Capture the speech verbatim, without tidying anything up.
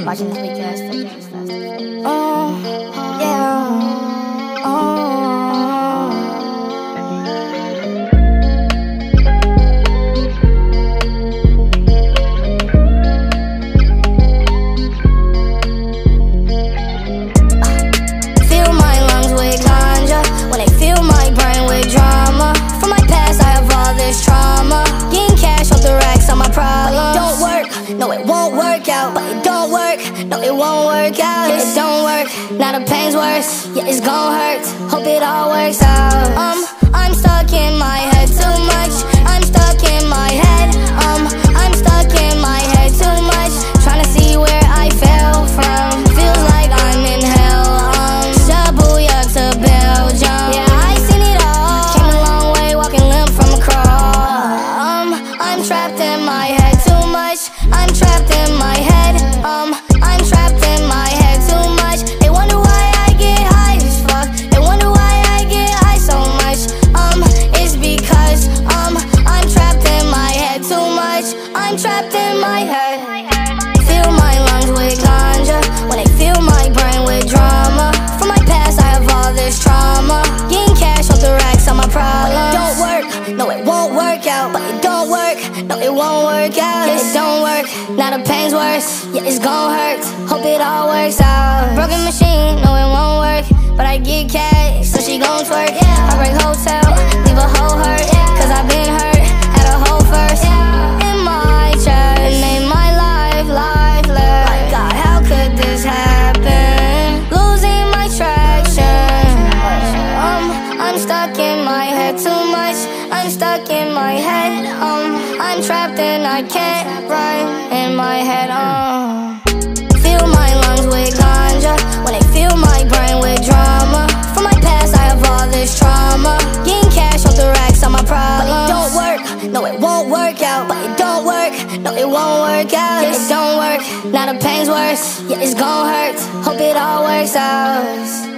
Watching this week festival. Oh, yeah. Oh. Fill my lungs with ganja when they fill my brain with drama. From my past, I have all this trauma. Getting cash off the racks on my problems. But it don't work, no, it won't work out. But it don't work, no, it won't work out. It don't work, now the pain's worse. Yeah, it's gon' hurt, hope it all works out. Um, I'm stuck in my head too much. I'm stuck in my head. Um, I'm stuck in my head too much. Trying to see where I fell from. Feels like I'm in hell. Um, Shabuya to Belgium. Yeah, I seen it all. Came a long way, walking limp from a crawl. Um, I'm trapped in my head too much. I'm trapped in my head. Um, I'm trapped in my head too much. They wonder why I get high as fuck. They wonder why I get high so much. Um, it's because um, I'm trapped in my head too much. I'm trapped in my head. Fill my lungs with ganja when they fill my brain with drama. From my past, I have all this trauma. Getting cash off the racks on my problems. But it don't work, no, it won't work out. But it don't work, no, it won't work out. It don't work, now the pain's worse. Yeah, it's gon' hurt, hope it all works out. Broken machine, no, it won't work. But I get cash, so she gon' twerk. Heartbreak hotel, leave a whole hurt. Cause I've been hurt, had a hole first. In my chest, made my life lifeless. My God, how could this happen? Losing my traction. Um, I'm stuck in my head too much. I'm stuck in my head. Um, I'm trapped and I can't run in my head. Um, fill my lungs with ganja when they fill my brain with drama. From my past, I have all this trauma. Getting cash off the racks on my problems. But it don't work, no, it won't work out. But it don't work, no, it won't work out. It don't work, now the pain's worse. Yeah, it's gon' hurt, hope it all works out.